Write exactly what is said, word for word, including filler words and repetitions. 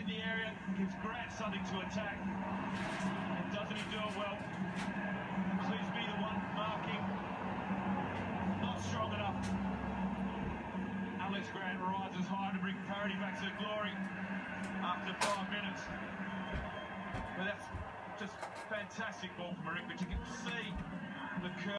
in the area, gives Grant something to attack. And doesn't he do it well? Clisby the one marking. Not strong enough. Alex Grant rises high to bring parity back to glory after five minutes. But that's just fantastic ball from Rick, but you can see the curve.